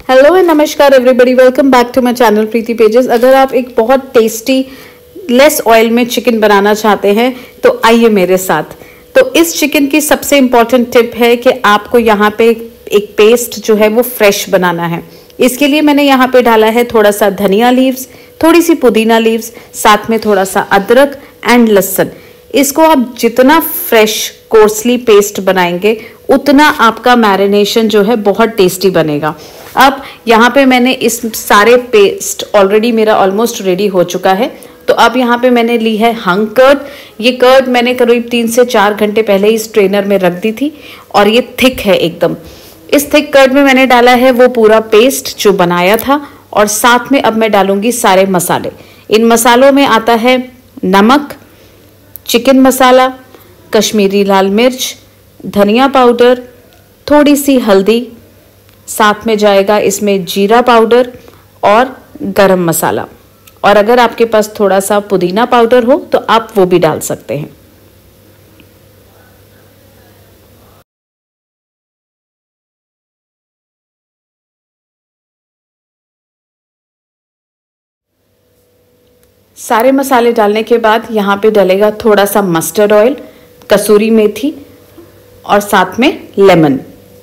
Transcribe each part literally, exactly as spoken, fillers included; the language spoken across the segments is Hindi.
हेलो एंड नमस्कार everybody, welcome back to my channel Preeti pages. अगर आप एक बहुत टेस्टी लेस ऑयल में चिकन बनाना चाहते हैं तो आइए मेरे साथ। तो इस चिकन की सबसे इम्पॉर्टेंट टिप है कि आपको यहाँ पे एक पेस्ट जो है वो फ्रेश बनाना है। इसके लिए मैंने यहाँ पे डाला है थोड़ा सा धनिया लीव्स, थोड़ी सी पुदीना लीव्स, साथ में थोड़ा सा अदरक एंड लहसुन। इसको आप जितना फ्रेश कोर्सली पेस्ट बनाएंगे उतना आपका मैरिनेशन जो है बहुत टेस्टी बनेगा। अब यहाँ पे मैंने इस सारे पेस्ट ऑलरेडी मेरा ऑलमोस्ट रेडी हो चुका है। तो अब यहाँ पे मैंने ली है हंग कर्ड। ये कर्ड मैंने करीब तीन से चार घंटे पहले इस ट्रेनर में रख दी थी और ये थिक है एकदम। इस थिक कर्ड में मैंने डाला है वो पूरा पेस्ट जो बनाया था और साथ में अब मैं डालूंगी सारे मसाले। इन मसालों में आता है नमक, चिकन मसाला, कश्मीरी लाल मिर्च, धनिया पाउडर, थोड़ी सी हल्दी, साथ में जाएगा इसमें जीरा पाउडर और गरम मसाला। और अगर आपके पास थोड़ा सा पुदीना पाउडर हो तो आप वो भी डाल सकते हैं। सारे मसाले डालने के बाद यहाँ पे डलेगा थोड़ा सा मस्टर्ड ऑयल, कसूरी मेथी और साथ में लेमन।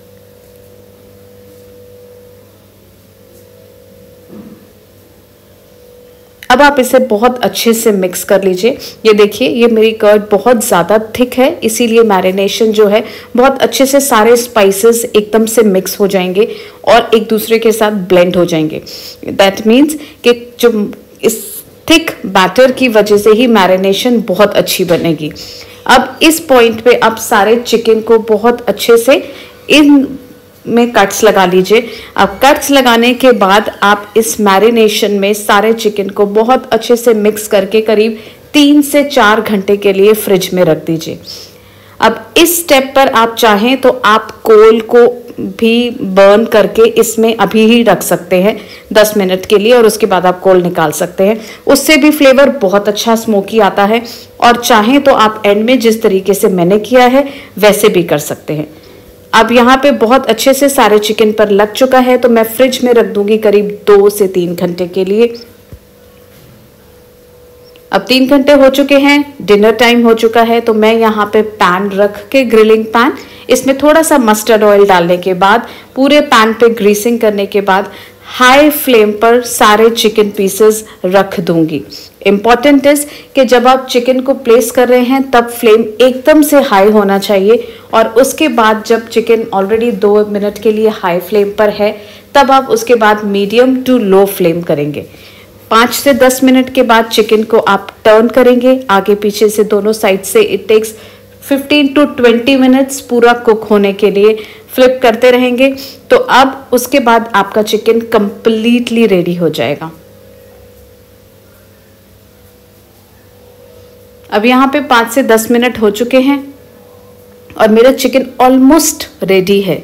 अब आप इसे बहुत अच्छे से मिक्स कर लीजिए। ये देखिए, ये मेरी कर्ड बहुत ज़्यादा थिक है, इसीलिए मैरिनेशन जो है बहुत अच्छे से सारे स्पाइसेस एकदम से मिक्स हो जाएंगे और एक दूसरे के साथ ब्लेंड हो जाएंगे। दैट मीन्स कि जो इस थिक बैटर की वजह से ही मैरिनेशन बहुत अच्छी बनेगी। अब इस पॉइंट पे आप सारे चिकन को बहुत अच्छे से इन में कट्स लगा लीजिए। अब कट्स लगाने के बाद आप इस मैरिनेशन में सारे चिकन को बहुत अच्छे से मिक्स करके करीब तीन से चार घंटे के लिए फ्रिज में रख दीजिए। अब इस स्टेप पर आप चाहें तो आप कोल को भी बर्न करके इसमें अभी ही रख सकते हैं दस मिनट के लिए और उसके बाद आप कोल निकाल सकते हैं। उससे भी फ्लेवर बहुत अच्छा स्मोकी आता है। और चाहें तो आप एंड में जिस तरीके से मैंने किया है वैसे भी कर सकते हैं। अब यहाँ पे बहुत अच्छे से सारे चिकन पर लग चुका है तो मैं फ्रिज में रख दूंगी करीब दो से तीन घंटे के लिए। अब तीन घंटे हो चुके हैं, डिनर टाइम हो चुका है, तो मैं यहाँ पे पैन रख के, ग्रिलिंग पैन, इसमें थोड़ा सा मस्टर्ड ऑयल डालने के बाद पूरे पैन पे ग्रीसिंग करने के बाद हाई फ्लेम पर सारे चिकन पीसेस रख दूंगी। इम्पॉर्टेंट इज कि जब आप चिकन को प्लेस कर रहे हैं तब फ्लेम एकदम से हाई होना चाहिए और उसके बाद जब चिकन ऑलरेडी दो मिनट के लिए हाई फ्लेम पर है तब आप उसके बाद मीडियम टू लो फ्लेम करेंगे। पाँच से दस मिनट के बाद चिकन को आप टर्न करेंगे आगे पीछे से दोनों साइड से। It takes fifteen to twenty minutes पूरा कुक होने के लिए, फ्लिप करते रहेंगे। तो अब उसके बाद आपका चिकन कंप्लीटली रेडी हो जाएगा। अब यहाँ पे पाँच से दस मिनट हो चुके हैं और मेरा चिकन ऑलमोस्ट रेडी है।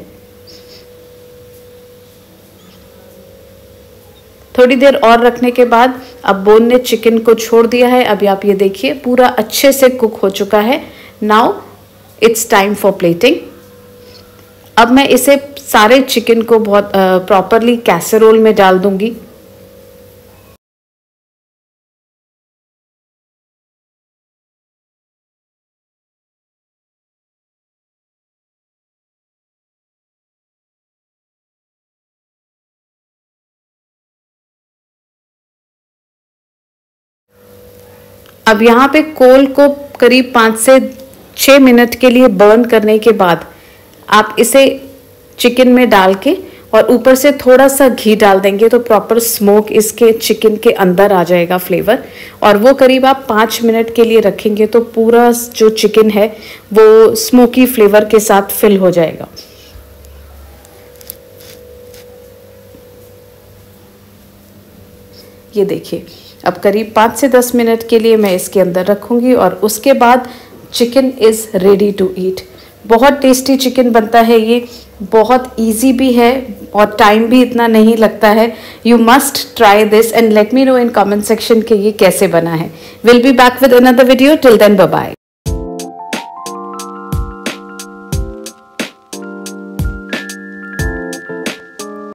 थोड़ी देर और रखने के बाद अब बोन ने चिकन को छोड़ दिया है। अभी आप ये देखिए पूरा अच्छे से कुक हो चुका है। Now it's time for plating. अब मैं इसे सारे चिकन को बहुत प्रॉपरली कैसरोल में डाल दूंगी। अब यहाँ पे कोल को करीब पाँच से छः मिनट के लिए बर्न करने के बाद आप इसे चिकन में डाल के और ऊपर से थोड़ा सा घी डाल देंगे तो प्रॉपर स्मोक इसके चिकन के अंदर आ जाएगा फ्लेवर। और वो करीब आप पाँच मिनट के लिए रखेंगे तो पूरा जो चिकन है वो स्मोकी फ्लेवर के साथ फिल हो जाएगा। ये देखिए, अब करीब पाँच से दस मिनट के लिए मैं इसके अंदर रखूंगी और उसके बाद chicken is ready to eat. बहुत टेस्टी चिकन बनता है ये, बहुत इजी भी है और टाइम भी इतना नहीं लगता है। You must try this and let me know in comment section कि ये कैसे बना है। Will be back with another video. Till then bye bye.